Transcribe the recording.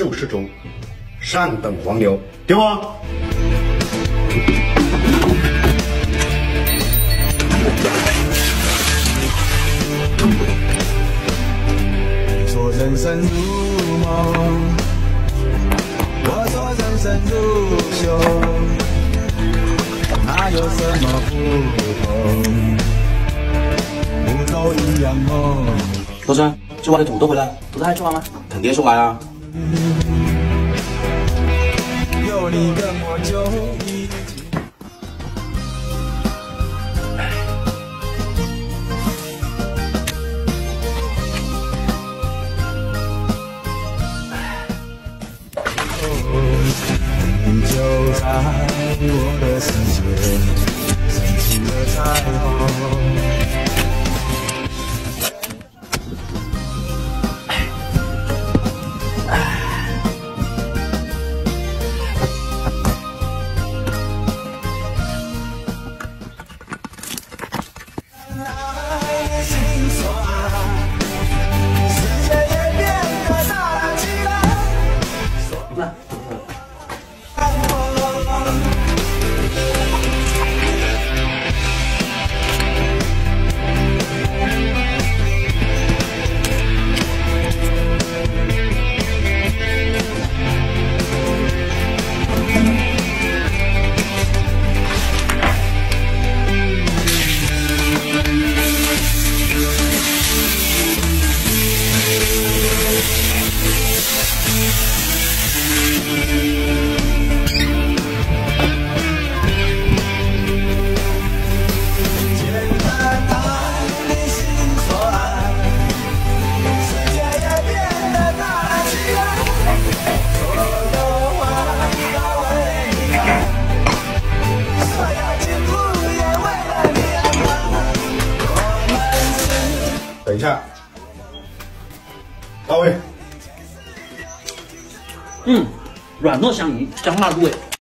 寿十洲，上等黄牛，对不？ 说人生如梦，我说人生如秀，哪有什么不同？不都一样梦。 老孙，今晚的土豆回来了，不是还吃完吗？肯定是完啊。 有你跟我就一起。你就在我的世界，升起了彩虹。 等一下，到位。 软糯香芋，香辣入味。